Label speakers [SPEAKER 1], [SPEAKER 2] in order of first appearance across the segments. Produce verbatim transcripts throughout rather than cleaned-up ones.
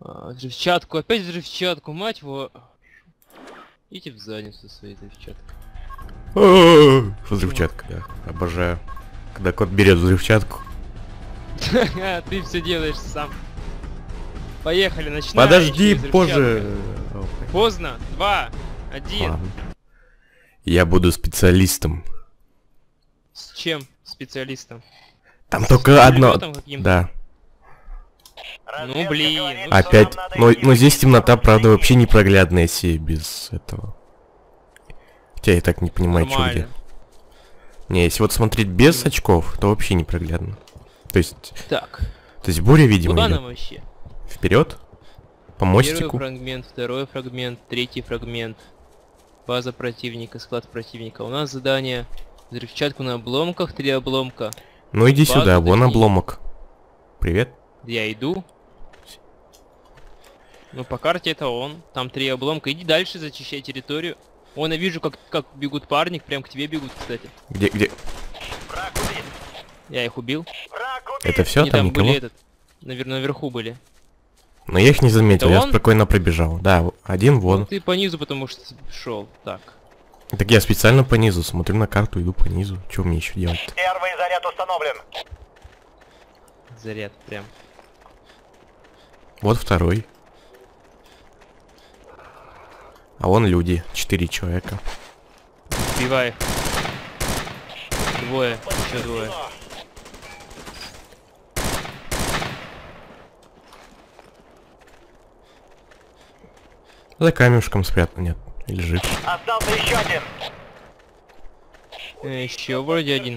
[SPEAKER 1] А, взрывчатку, опять взрывчатку, мать его. Идите в задницу своей взрывчаткой.
[SPEAKER 2] Взрывчатка, да. Обожаю. Когда кот берет взрывчатку.
[SPEAKER 1] Ты все делаешь сам. Поехали, начинаем.
[SPEAKER 2] Подожди, позже.
[SPEAKER 1] Поздно. Два, один.
[SPEAKER 2] Ладно. Я буду специалистом.
[SPEAKER 1] С чем специалистом?
[SPEAKER 2] Там только одно. Да.
[SPEAKER 1] Ну блин. Ну,
[SPEAKER 2] опять. Но, но здесь темнота, правда, вообще непроглядная себе без этого. Хотя я так не понимаю, что где. Не, если вот смотреть без очков, то вообще непроглядно. То есть.
[SPEAKER 1] Так.
[SPEAKER 2] То есть буря, видимо.
[SPEAKER 1] Куда нам вообще?
[SPEAKER 2] Вперед. По мостику.
[SPEAKER 1] Первый фрагмент, второй фрагмент, третий фрагмент. База противника, склад противника. У нас задание взрывчатку на обломках, три обломка.
[SPEAKER 2] Ну иди
[SPEAKER 1] Базу
[SPEAKER 2] сюда, вон
[SPEAKER 1] такие.
[SPEAKER 2] обломок. Привет.
[SPEAKER 1] Я иду. Ну по карте это он. Там три обломка. Иди дальше, зачищай территорию. Вон я вижу, как, как бегут парни, прям к тебе бегут, кстати.
[SPEAKER 2] Где, где?
[SPEAKER 1] Я их убил.
[SPEAKER 2] Это все,
[SPEAKER 1] Они
[SPEAKER 2] там
[SPEAKER 1] там
[SPEAKER 2] никого?
[SPEAKER 1] были этот. Навер наверху были.
[SPEAKER 2] Но я их не заметил,
[SPEAKER 1] Это
[SPEAKER 2] я
[SPEAKER 1] он?
[SPEAKER 2] спокойно пробежал. Да, один вон.
[SPEAKER 1] Ну, ты по низу, потому что шел. Так.
[SPEAKER 2] Так я специально по низу, смотрю на карту, иду по низу. Что мне еще делать?
[SPEAKER 3] Первый заряд установлен.
[SPEAKER 1] Заряд прям.
[SPEAKER 2] Вот второй. А вон люди, четыре человека.
[SPEAKER 1] Сбивай их. Двое, еще двое.
[SPEAKER 2] За камешком спрятан, нет, лежит.
[SPEAKER 3] Остался еще один.
[SPEAKER 1] Э, еще вроде один.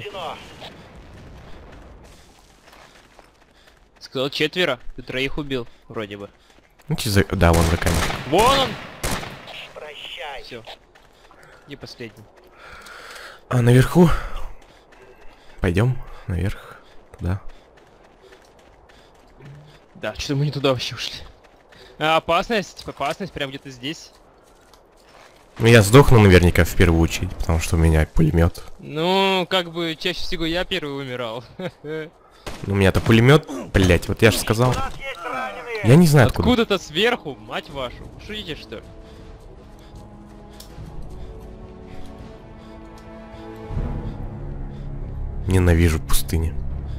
[SPEAKER 1] Сказал четверо, ты троих убил, вроде бы.
[SPEAKER 2] Ну, за... Да, вон за камешком.
[SPEAKER 1] Вон он!
[SPEAKER 3] Прощай.
[SPEAKER 1] Все. И последний.
[SPEAKER 2] А наверху? Пойдем наверх, туда.
[SPEAKER 1] Да, что-то мы не туда вообще ушли. А, опасность, опасность прям где-то здесь.
[SPEAKER 2] Ну я сдохну наверняка в первую очередь, потому что у меня пулемет.
[SPEAKER 1] Ну, как бы чаще всего я первый умирал.
[SPEAKER 2] У меня-то пулемет, блять, вот я же сказал. Я не знаю откуда.
[SPEAKER 1] Откуда-то сверху, мать вашу. Шутите что ли?
[SPEAKER 2] Ненавижу пустыни.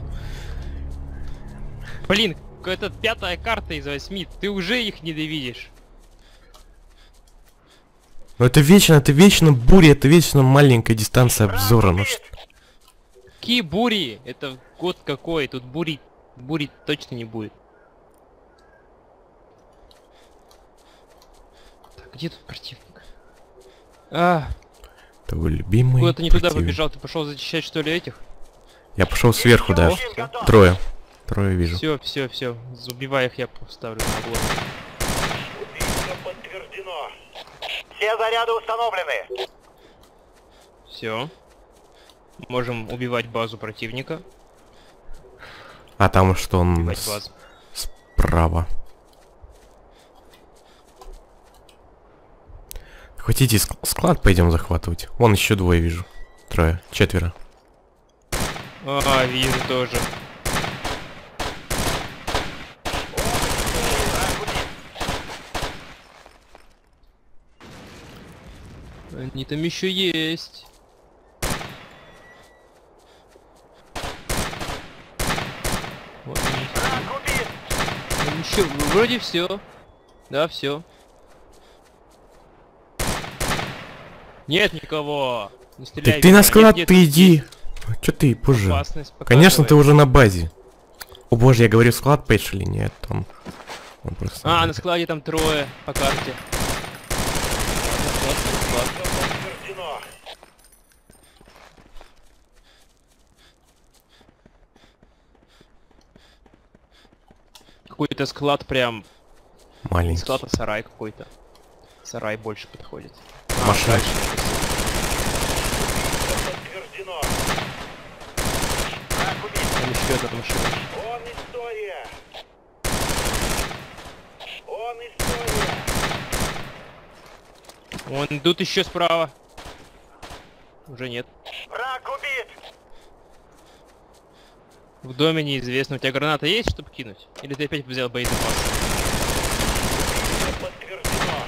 [SPEAKER 1] Блин, это пятая карта из восьми, ты уже их недовидишь.
[SPEAKER 2] Но это вечно, это вечно буря, это вечно маленькая дистанция обзора. Ну что?
[SPEAKER 1] Какие бури? Это год какой? Тут бури, бури точно не будет. Так, где тут противник? А,
[SPEAKER 2] Твой любимый.
[SPEAKER 1] куда ты не туда
[SPEAKER 2] противник.
[SPEAKER 1] побежал? Ты пошел зачищать что ли этих?
[SPEAKER 2] Я пошел сверху, да.
[SPEAKER 1] Всё.
[SPEAKER 2] Трое. Трое вижу.
[SPEAKER 1] Все, все, все. Убивай их, я поставлю на облом.
[SPEAKER 3] Убийство подтверждено. Все заряды установлены.
[SPEAKER 1] Все. Можем убивать базу противника.
[SPEAKER 2] А там что он
[SPEAKER 1] Убивать
[SPEAKER 2] с-
[SPEAKER 1] базу.
[SPEAKER 2] справа. Хотите ск- склад пойдем захватывать? Вон еще двое вижу. Трое. Четверо.
[SPEAKER 1] А, вижу тоже. Они там еще есть. Вот они. Там еще вроде все. Да, все. Нет никого. Не стреляй.
[SPEAKER 2] Так ты
[SPEAKER 1] в
[SPEAKER 2] на
[SPEAKER 1] меня.
[SPEAKER 2] склад,
[SPEAKER 1] Нет,
[SPEAKER 2] ты
[SPEAKER 1] нет,
[SPEAKER 2] иди. Че ты позже?
[SPEAKER 1] опасность
[SPEAKER 2] Конечно, ты
[SPEAKER 1] показывает.
[SPEAKER 2] уже на базе. О боже, я говорю склад пэшли, нет, он... он просто...
[SPEAKER 1] А, на складе там трое по карте. Склад, склад, склад.
[SPEAKER 3] Подтверждено.
[SPEAKER 1] Какой-то склад прям...
[SPEAKER 2] Маленький.
[SPEAKER 1] Склад, а сарай какой-то. Сарай больше подходит.
[SPEAKER 2] Машина.
[SPEAKER 1] дальше.
[SPEAKER 3] Подтверждено.
[SPEAKER 1] Там еще одна машина.
[SPEAKER 3] Он история. Он история.
[SPEAKER 1] Вон идут еще справа. Уже нет.
[SPEAKER 3] Враг убит.
[SPEAKER 1] В доме неизвестно. У тебя граната есть, чтобы кинуть? Или ты опять взял боезапас?
[SPEAKER 3] подтверждено.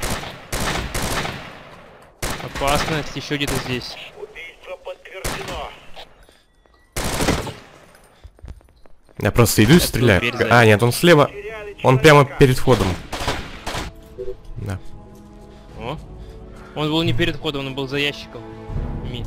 [SPEAKER 1] Опасность еще где-то здесь.
[SPEAKER 3] Убийство подтверждено.
[SPEAKER 2] Я просто иду и стреляю.
[SPEAKER 1] дверь
[SPEAKER 2] А, нет, он слева.
[SPEAKER 3] Теряли
[SPEAKER 2] Он прямо
[SPEAKER 3] человека.
[SPEAKER 2] перед входом. Да.
[SPEAKER 1] О. Он был не перед входом, он был за ящиком. Ми.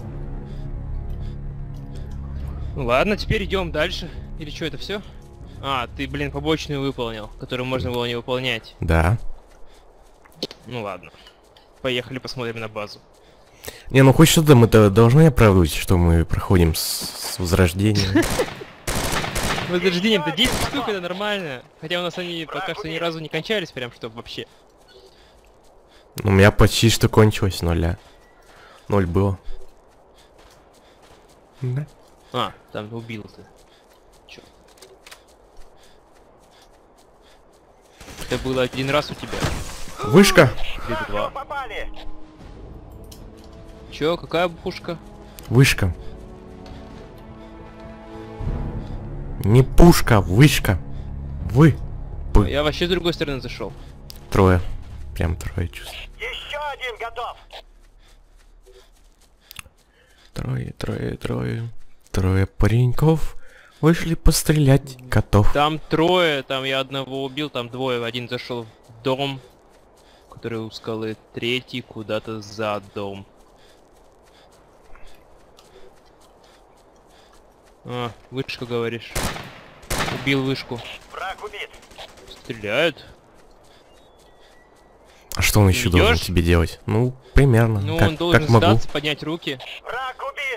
[SPEAKER 1] Ну ладно, теперь идем дальше. Или что, это все? А, ты, блин, побочную выполнил, которую можно было не выполнять.
[SPEAKER 2] Да.
[SPEAKER 1] Ну ладно. Поехали посмотрим на базу.
[SPEAKER 2] Не, ну хоть что-то мы-то должны оправдывать, что мы проходим с, с возрождением.
[SPEAKER 1] Возрождением-то десять штук, это нормально. Хотя у нас они пока что ни разу не кончались, прям что вообще.
[SPEAKER 2] У меня почти что кончилось нуля. Ноль было. Да.
[SPEAKER 1] А, там убил ты. Чё? Это было один раз у тебя.
[SPEAKER 2] Вышка.
[SPEAKER 1] Или два.
[SPEAKER 3] Попали.
[SPEAKER 1] Чё, какая пушка?
[SPEAKER 2] Вышка. Не пушка, вышка. Вы. П.
[SPEAKER 1] Я вообще с другой стороны зашел.
[SPEAKER 2] Трое. Прям трое чувств.
[SPEAKER 3] Еще один готов.
[SPEAKER 2] Трое, трое, трое. Трое пареньков вышли пострелять котов.
[SPEAKER 1] Там трое, там я одного убил, там двое. Один зашел в дом, который у скалы, третий куда-то за дом. А, вышка говоришь. Убил вышку.
[SPEAKER 3] Враг убит.
[SPEAKER 1] Стреляют.
[SPEAKER 2] А что он еще должен
[SPEAKER 1] Идёшь?
[SPEAKER 2] тебе делать? Ну, примерно.
[SPEAKER 1] Ну,
[SPEAKER 2] как,
[SPEAKER 1] он должен
[SPEAKER 2] как могу.
[SPEAKER 1] сдаться, поднять руки.
[SPEAKER 3] Враг убит.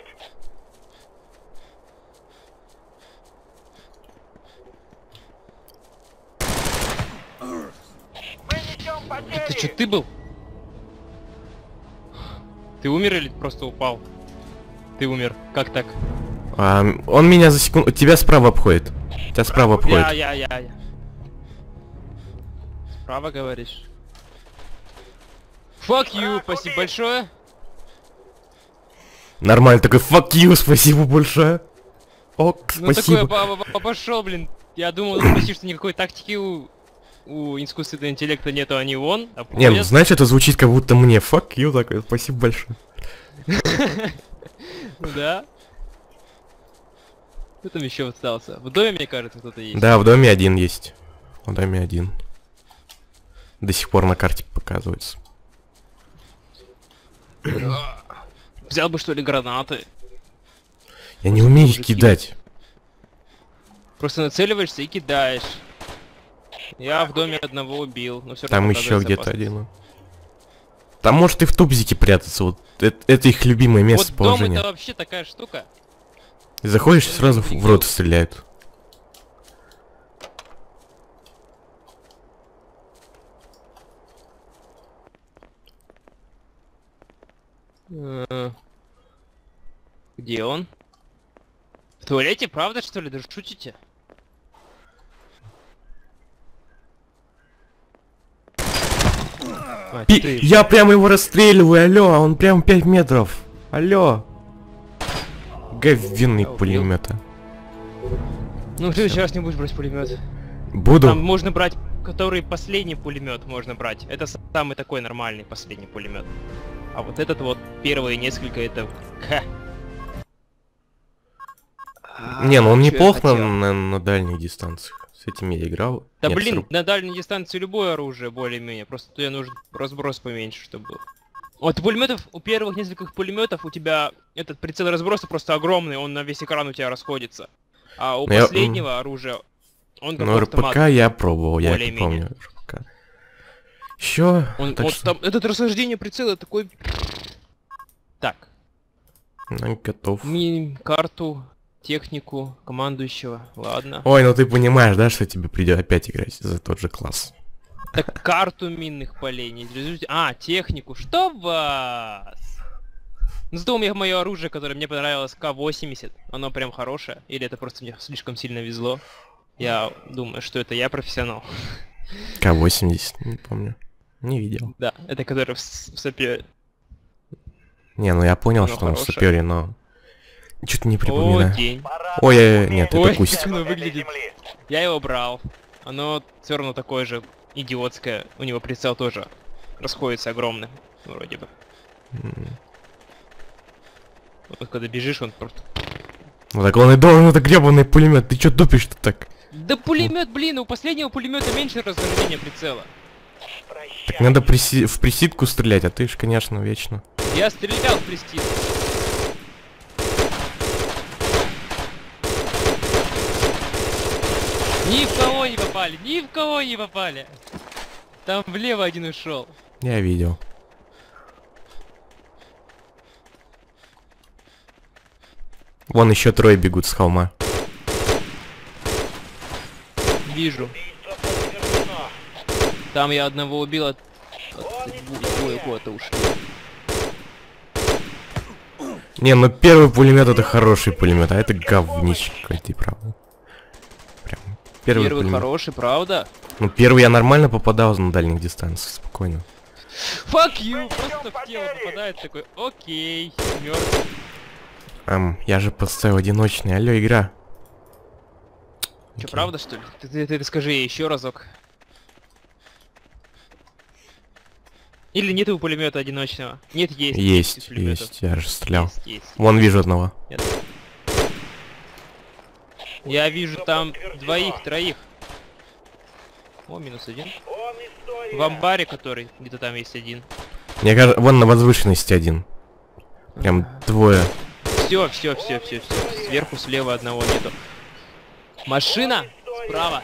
[SPEAKER 3] Мы несем потери.
[SPEAKER 1] Это что, ты был? Ты умер или просто упал? Ты умер. Как так?
[SPEAKER 2] А, он меня за секунду... Тебя справа обходит. Тебя справа
[SPEAKER 1] Я,
[SPEAKER 2] обходит.
[SPEAKER 1] я, я, я. Справа говоришь? Fuck you,
[SPEAKER 3] Враг
[SPEAKER 1] спасибо
[SPEAKER 3] убит.
[SPEAKER 1] большое.
[SPEAKER 2] Нормально, такой fuck you, спасибо большое. Ок,
[SPEAKER 1] Ну
[SPEAKER 2] спасибо.
[SPEAKER 1] такой пошел, блин. Я думал, ну, почти что никакой тактики у, у искусственного интеллекта нету, они вон.
[SPEAKER 2] Не, ну знаешь, это звучит как будто мне fuck you такой, спасибо большое.
[SPEAKER 1] Да. Кто там еще остался? В доме, мне кажется, кто-то есть.
[SPEAKER 2] Да, в доме один есть. В доме один. До сих пор на карте показывается.
[SPEAKER 1] Взял бы что ли гранаты.
[SPEAKER 2] Я не умею их
[SPEAKER 1] мужики.
[SPEAKER 2] кидать.
[SPEAKER 1] Просто нацеливаешься и кидаешь. Я в доме одного убил, но все
[SPEAKER 2] Там еще где-то один. Там может и в тубзике прятаться. Вот это, это их любимое место
[SPEAKER 1] Вот дом
[SPEAKER 2] положения.
[SPEAKER 1] это вообще такая штука.
[SPEAKER 2] Заходишь, сразу в, в рот стреляют.
[SPEAKER 1] Э, Где он? В туалете, правда, что ли? Даже шутите? А,
[SPEAKER 2] Пи-
[SPEAKER 1] ты.
[SPEAKER 2] Я прямо его расстреливаю, алло, а он прям пять метров. Алло. Говенный
[SPEAKER 1] Я убил.
[SPEAKER 2] пулемета.
[SPEAKER 1] Ну, в следующий раз не будешь брать пулемет.
[SPEAKER 2] Буду.
[SPEAKER 1] Там можно брать, который последний пулемет можно брать. Это с- самый такой нормальный последний пулемет. А вот этот вот первые несколько это. Ха.
[SPEAKER 2] Не, ну он
[SPEAKER 1] А, чё я
[SPEAKER 2] неплох на,
[SPEAKER 1] хотел?
[SPEAKER 2] на, на дальних дистанциях. С этим я играл.
[SPEAKER 1] Да
[SPEAKER 2] Нет,
[SPEAKER 1] блин,
[SPEAKER 2] с-
[SPEAKER 1] на дальней дистанции любое оружие более-менее. Просто тебе нужен разброс поменьше, чтобы был. Вот у пулеметов, у первых нескольких пулеметов у тебя этот прицел разброса просто огромный, он на весь экран у тебя расходится. А у
[SPEAKER 2] Ну, я-
[SPEAKER 1] последнего оружия он как
[SPEAKER 2] Ну,
[SPEAKER 1] автомат.
[SPEAKER 2] РПК я пробовал, я это
[SPEAKER 1] более-менее.
[SPEAKER 2] помню. РПК. Еще.
[SPEAKER 1] Он,
[SPEAKER 2] так
[SPEAKER 1] вот
[SPEAKER 2] что
[SPEAKER 1] там, этот расхождение прицела такой... Так,
[SPEAKER 2] ну, готов.
[SPEAKER 1] ми карту, технику, командующего, ладно.
[SPEAKER 2] Ой, ну ты понимаешь, да, что тебе придет опять играть за тот же класс.
[SPEAKER 1] Так карту минных полей не интересуете? А, технику, что вас? Ну зато у меня мое оружие, которое мне понравилось, К восемьдесят. Оно прям хорошее. Или это просто мне слишком сильно везло? Я думаю, что это я профессионал.
[SPEAKER 2] К восемьдесят, не помню. Не видел.
[SPEAKER 1] Да, это который в, с- в сапе...
[SPEAKER 2] Не, ну я понял,
[SPEAKER 1] Оно
[SPEAKER 2] что он в
[SPEAKER 1] хорошее.
[SPEAKER 2] сапере, но... Что-то не
[SPEAKER 1] О,
[SPEAKER 2] припоминаю.
[SPEAKER 1] день.
[SPEAKER 3] Пора
[SPEAKER 2] Ой, э,
[SPEAKER 3] уметь
[SPEAKER 2] нет,
[SPEAKER 1] Ой,
[SPEAKER 2] это кусть.
[SPEAKER 1] как оно
[SPEAKER 3] этой
[SPEAKER 1] выглядит.
[SPEAKER 3] земли.
[SPEAKER 1] Я его брал. Оно все равно такое же идиотское. У него прицел тоже расходится огромный, вроде бы.
[SPEAKER 2] Mm.
[SPEAKER 1] Вот когда бежишь, он просто...
[SPEAKER 2] Ну так он и должен, это гребаный пулемет. Ты чё тупишь-то так?
[SPEAKER 1] Да пулемет, блин, у последнего пулемета меньше разрешения прицела.
[SPEAKER 2] Так надо приси в присидку стрелять, а ты ж, конечно, вечно.
[SPEAKER 1] Я стрелял в престиж. Ни в кого не попали, ни в кого не попали. Там влево один ушел.
[SPEAKER 2] Я видел. Вон еще трое бегут с холма.
[SPEAKER 1] Вижу. Там я одного убил, от... от... двое куда-то ушли.
[SPEAKER 2] Не, ну первый пулемет это хороший пулемет, а это говнищ какой-то, правда. Прям первый,
[SPEAKER 1] Первый
[SPEAKER 2] пулемет.
[SPEAKER 1] хороший, правда?
[SPEAKER 2] Ну первый я нормально попадал на дальних дистанциях, спокойно.
[SPEAKER 1] Fuck you! Просто в тело попадает такой, окей, мертв.
[SPEAKER 2] Ам, я же поставил одиночный, алло, игра.
[SPEAKER 1] Че,
[SPEAKER 2] Окей.
[SPEAKER 1] правда что ли? Ты, ты, ты скажи еще разок. Или нет у пулемета одиночного? Нет, есть.
[SPEAKER 2] Есть,
[SPEAKER 1] из пулеметов.
[SPEAKER 2] есть, я же стрелял.
[SPEAKER 1] Есть, есть.
[SPEAKER 2] Вон вижу одного.
[SPEAKER 1] Нет. Я вижу там двоих, троих. О, минус один. В амбаре, который где-то там есть один.
[SPEAKER 2] Мне кажется, вон на возвышенности один. Прям двое.
[SPEAKER 1] Все, все, все, все, все. Сверху, слева одного нету. Машина справа.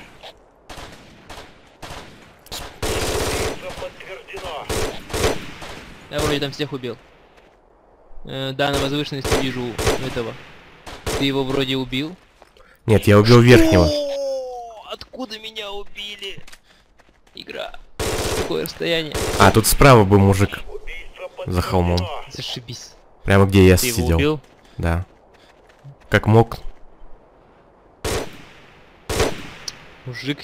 [SPEAKER 1] Я вроде там всех убил. Э, да, на возвышенности вижу этого. Ты его вроде убил.
[SPEAKER 2] Нет, я убил верхнего.
[SPEAKER 1] О, откуда меня убили? Игра. Какое расстояние?
[SPEAKER 2] А, тут справа был мужик. За холмом.
[SPEAKER 1] Зашибись.
[SPEAKER 2] Прямо где я
[SPEAKER 1] Ты его
[SPEAKER 2] сидел.
[SPEAKER 1] убил?
[SPEAKER 2] Да. Как мог.
[SPEAKER 1] Мужик.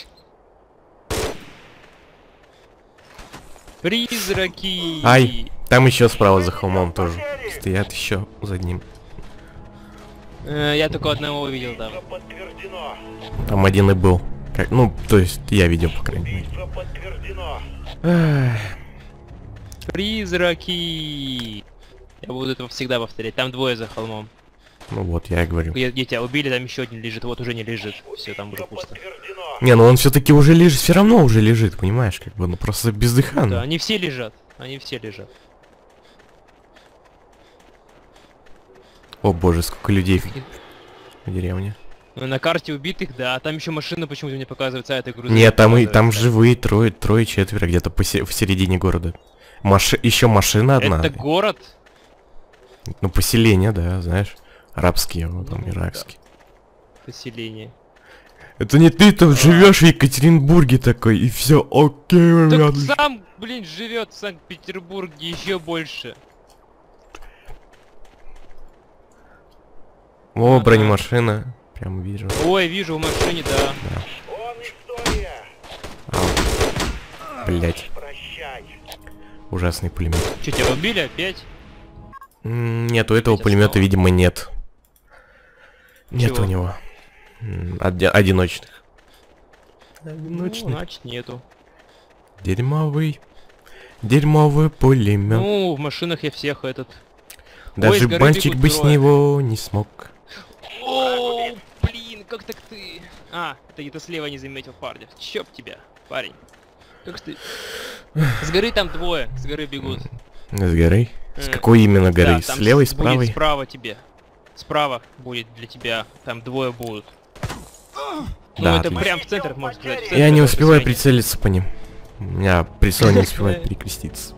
[SPEAKER 1] Призраки.
[SPEAKER 2] Ай, там еще справа за холмом тоже. Стоят еще за ним.
[SPEAKER 1] Э, я только одного увидел там.
[SPEAKER 2] Там один и был. Как, ну, то есть я видел, по крайней мере. Эх.
[SPEAKER 1] Призраки. Я буду это всегда повторять. Там двое за холмом.
[SPEAKER 2] Ну вот, я и говорю.
[SPEAKER 1] Я, я тебя убили, там еще один лежит. Вот уже не лежит. Все, там уже пусто.
[SPEAKER 2] Не, ну он все-таки уже лежит, все равно уже лежит, понимаешь, как бы, ну просто бездыханно.
[SPEAKER 1] Да, они все лежат. Они все лежат.
[SPEAKER 2] О боже, сколько людей в деревне.
[SPEAKER 1] Ну, на карте убитых, да. А там еще машина почему-то мне показывается, а это грузовик.
[SPEAKER 2] Нет, там и там
[SPEAKER 1] показывается.
[SPEAKER 2] живые трое, трое, четверо, где-то посе- в середине города. Маши еще машина одна.
[SPEAKER 1] Это город?
[SPEAKER 2] Ну поселение, да, знаешь. Арабские, вот там,
[SPEAKER 1] Ну,
[SPEAKER 2] иракские.
[SPEAKER 1] Поселение.
[SPEAKER 2] Это не ты там живешь в Екатеринбурге такой, и все окей,
[SPEAKER 1] Так
[SPEAKER 2] ребят.
[SPEAKER 1] сам, блин, живет в Санкт-Петербурге еще больше.
[SPEAKER 2] О,
[SPEAKER 1] Ага.
[SPEAKER 2] бронемашина. Прям вижу.
[SPEAKER 1] Ой, вижу в машине, да.
[SPEAKER 2] Ау. Блять. Ужасный пулемет.
[SPEAKER 1] Че, тебя убили опять?
[SPEAKER 2] М, Нет, у этого
[SPEAKER 1] Опять
[SPEAKER 2] пулемета,
[SPEAKER 1] осталось.
[SPEAKER 2] видимо, нет. Нет
[SPEAKER 1] Чего?
[SPEAKER 2] у него. М, оди- одиночных.
[SPEAKER 1] Ну,
[SPEAKER 2] Одиночных.
[SPEAKER 1] значит, нету.
[SPEAKER 2] Дерьмовый. Дерьмовый пулемет.
[SPEAKER 1] Ну, в машинах я всех этот...
[SPEAKER 2] Даже
[SPEAKER 1] ой, с горы
[SPEAKER 2] банчик
[SPEAKER 1] бегут
[SPEAKER 2] бы с
[SPEAKER 1] трое.
[SPEAKER 2] него не смог.
[SPEAKER 1] О, блин, как так ты? А, ты где-то слева не заметил парня. Чёп тебя, парень. Как ты? С горы там двое, с горы бегут.
[SPEAKER 2] С горы? С
[SPEAKER 1] Э,
[SPEAKER 2] какой именно горы?
[SPEAKER 1] Да,
[SPEAKER 2] С
[SPEAKER 1] там
[SPEAKER 2] левой, с
[SPEAKER 1] будет
[SPEAKER 2] правой?
[SPEAKER 1] справа тебе. Справа будет для тебя. Там двое будут. Ну,
[SPEAKER 2] Да,
[SPEAKER 1] это
[SPEAKER 2] отлично.
[SPEAKER 1] прям в центр, можно сказать. в центр
[SPEAKER 2] Я не
[SPEAKER 1] этого
[SPEAKER 2] успеваю
[SPEAKER 1] поселения.
[SPEAKER 2] прицелиться по ним. У меня прицел не успевает перекреститься.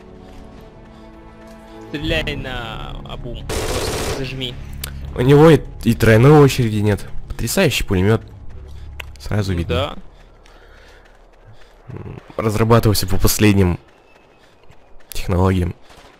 [SPEAKER 1] Стреляй на обум. Просто зажми.
[SPEAKER 2] У него и, и тройной очереди нет. Потрясающий пулемет. Сразу
[SPEAKER 1] Ну
[SPEAKER 2] видно.
[SPEAKER 1] да.
[SPEAKER 2] Разрабатывался по последним технологиям.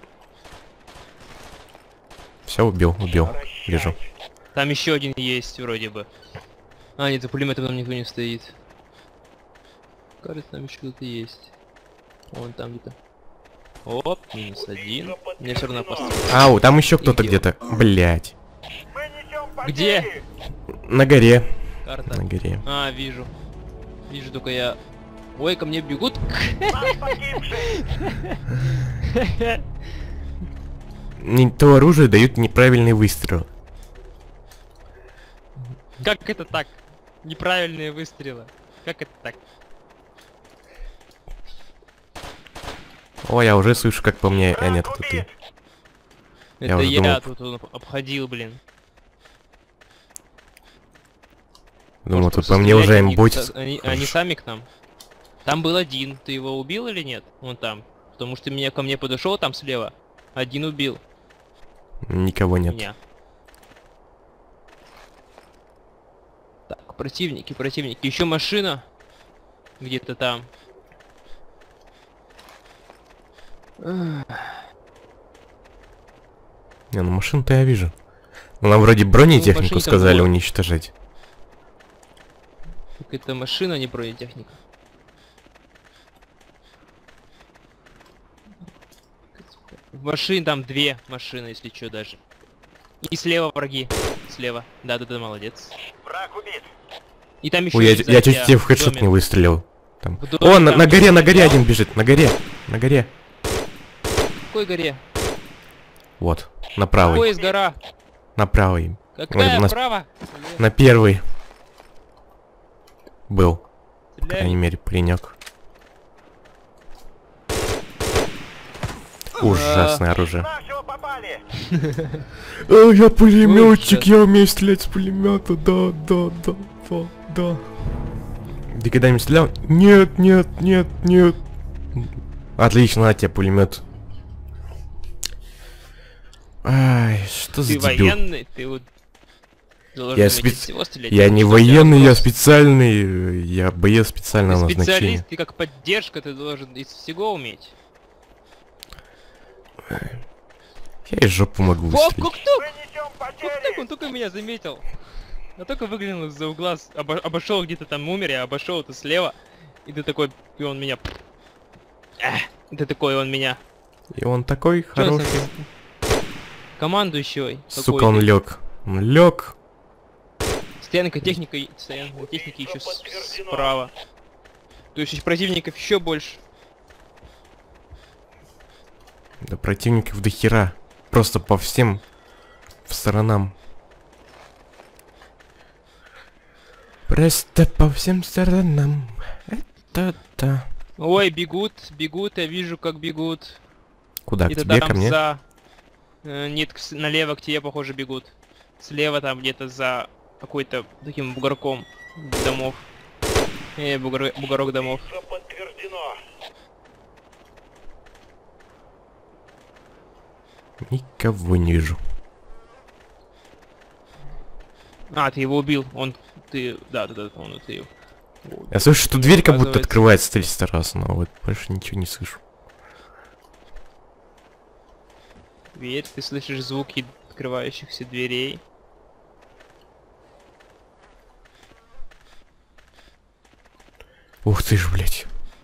[SPEAKER 2] Все, убил, убил. Вижу.
[SPEAKER 1] Там еще один есть вроде бы. А, нет, за пулеметом там никто не стоит. Кажется, там еще кто-то есть. Вон там где-то. Оп, минус один. Мне все равно поставили.
[SPEAKER 2] Ау, там еще кто-то
[SPEAKER 1] Идиот.
[SPEAKER 2] где-то. Блять.
[SPEAKER 1] Где?
[SPEAKER 2] На горе.
[SPEAKER 1] Карта.
[SPEAKER 2] На горе.
[SPEAKER 1] А, вижу. Вижу только я... Ой, ко мне бегут.
[SPEAKER 3] Наш погибший.
[SPEAKER 2] Не то оружие дают неправильный выстрел.
[SPEAKER 1] Как это так? Неправильные выстрелы. Как это так?
[SPEAKER 2] О, я уже слышу, как по мне... А нет,
[SPEAKER 3] Враг
[SPEAKER 2] это ты.
[SPEAKER 3] убит.
[SPEAKER 2] Я
[SPEAKER 1] Это
[SPEAKER 2] уже
[SPEAKER 1] я
[SPEAKER 2] думал-
[SPEAKER 1] тут он обходил, блин.
[SPEAKER 2] Думал,
[SPEAKER 1] Может,
[SPEAKER 2] тут
[SPEAKER 1] просто
[SPEAKER 2] по мне
[SPEAKER 1] стрелять
[SPEAKER 2] уже
[SPEAKER 1] они-
[SPEAKER 2] имботится.
[SPEAKER 1] Они,
[SPEAKER 2] Хорошо.
[SPEAKER 1] они сами к нам. Там был один. Ты его убил или нет? Вон там. Потому что меня ко мне подошел там слева. Один убил
[SPEAKER 2] Никого нет.
[SPEAKER 1] меня. Так, противники, противники. Еще машина. Где-то там. Ах,
[SPEAKER 2] Не, ну машину-то я вижу. Ну, нам вроде бронетехнику
[SPEAKER 1] машине там
[SPEAKER 2] сказали
[SPEAKER 1] было.
[SPEAKER 2] уничтожать.
[SPEAKER 1] так это машина, а не бронетехника. В машине там две машины, если что даже. И слева враги. Слева. Да-да-да, молодец.
[SPEAKER 3] Враг убит.
[SPEAKER 1] И там еще...
[SPEAKER 2] Ой, я, я чуть
[SPEAKER 1] тебя
[SPEAKER 2] тебе в хэдшот не выстрелил. Там.
[SPEAKER 1] В доме
[SPEAKER 2] О, на,
[SPEAKER 1] там
[SPEAKER 2] на горе,
[SPEAKER 1] еще
[SPEAKER 2] на горе
[SPEAKER 1] стрелял.
[SPEAKER 2] один бежит. На горе. На горе.
[SPEAKER 1] В какой горе?
[SPEAKER 2] Вот. На правой.
[SPEAKER 1] Какой из гора?
[SPEAKER 2] На правой.
[SPEAKER 1] Какая
[SPEAKER 2] у нас-
[SPEAKER 1] право?
[SPEAKER 2] На первый. Был. По
[SPEAKER 1] Стреляй.
[SPEAKER 2] крайней мере, паренек. Ужасное оружие.
[SPEAKER 3] Нашего попали.
[SPEAKER 2] О, я пулеметчик,
[SPEAKER 1] Ужас.
[SPEAKER 2] я умею стрелять с пулемета, да, да, да, да, да. Ты когда-нибудь стрелял? Нет, нет, нет, нет. Отлично, на тебе пулемет. Ай, что за
[SPEAKER 1] Ты
[SPEAKER 2] дебил?
[SPEAKER 1] военный, ты вот... должен
[SPEAKER 2] Я
[SPEAKER 1] уметь
[SPEAKER 2] спец-
[SPEAKER 1] из всего стрелять.
[SPEAKER 2] Я не
[SPEAKER 1] Это
[SPEAKER 2] военный, я
[SPEAKER 1] вопрос.
[SPEAKER 2] специальный, я боец
[SPEAKER 1] Ты
[SPEAKER 2] специального назначения.
[SPEAKER 1] специалист, ты как поддержка, ты должен из всего уметь.
[SPEAKER 2] Я из жопу могу
[SPEAKER 1] О,
[SPEAKER 2] выстрелить.
[SPEAKER 1] кук-тук!
[SPEAKER 3] Мы несем
[SPEAKER 1] Кук-тук,
[SPEAKER 3] потери.
[SPEAKER 1] он только меня заметил. Я только выглянул из-за угла, с- обо- обошел где-то там умер, я обошел это слева. И ты такой, и он меня... Эх, и ты такой, он меня...
[SPEAKER 2] И он такой
[SPEAKER 1] Чё он
[SPEAKER 2] хороший.
[SPEAKER 1] сам- Командующий.
[SPEAKER 2] Сука, он лег. Он лег.
[SPEAKER 1] Стоянка техника, и- стоянка техники еще с- справа. То есть противников еще больше.
[SPEAKER 2] Да противников до хера. Просто по всем сторонам. Просто по всем сторонам. Это да.
[SPEAKER 1] Ой, бегут, бегут, я вижу, как бегут.
[SPEAKER 2] Куда? К
[SPEAKER 1] Где-то
[SPEAKER 2] тебе,
[SPEAKER 1] там
[SPEAKER 2] ко мне?
[SPEAKER 1] за... э, нет, к с- налево к тебе, похоже, бегут. Слева там где-то за какой-то таким бугорком домов. Э, бугор- бугорок домов.
[SPEAKER 3] Все подтверждено.
[SPEAKER 2] Никого не вижу.
[SPEAKER 1] А, ты его убил. Он... Ты... Да, да, да, он ты его убил.
[SPEAKER 2] Я слышу, что дверь как будто
[SPEAKER 1] Оказывается.
[SPEAKER 2] открывается триста раз, но вот больше ничего не слышу.
[SPEAKER 1] Дверь, ты слышишь звуки открывающихся дверей.
[SPEAKER 2] Ух ты ж, блядь.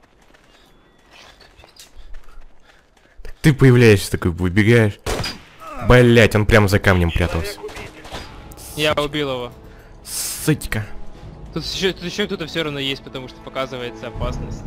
[SPEAKER 2] Так ты появляешься такой, выбегаешь. Блять, он прямо за камнем прятался.
[SPEAKER 3] Человек убит.
[SPEAKER 1] Я убил его.
[SPEAKER 2] Сытька.
[SPEAKER 1] Тут еще, тут еще кто-то все равно есть, потому что показывается опасность.